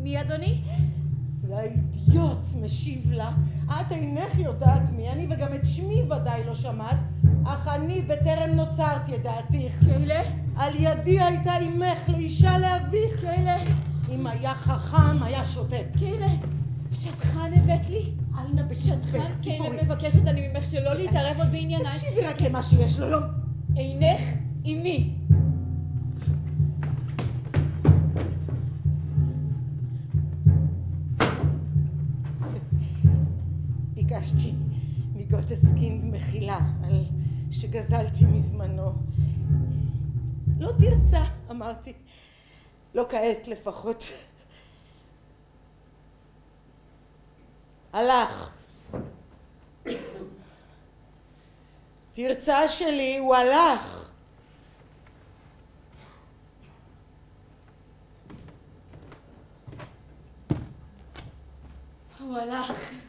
מי אדוני? והאידיוט משיב לה, את אינך יודעת מי אני, וגם את שמי ודאי לא שמעת, אך אני בטרם נוצרת ידעתיך. כאלה? על ידי הייתה אמך לאישה לאביך. כאלה? אם היה חכם היה שותק. כאלה? שטחן הבאת לי? אל נא בקצבך, שטחן, ציפורי. כאלה מבקשת אני ממך שלא להתערב עוד בענייניי. תקשיבי רק למה שיש לו, לא... אינך עמי. ביקשתי מגוטסקינד מחילה על שגזלתי מזמנו. לא תרצה, אמרתי. לא כעת לפחות. הלך. תרצה שלי, הוא הלך. הוא הלך.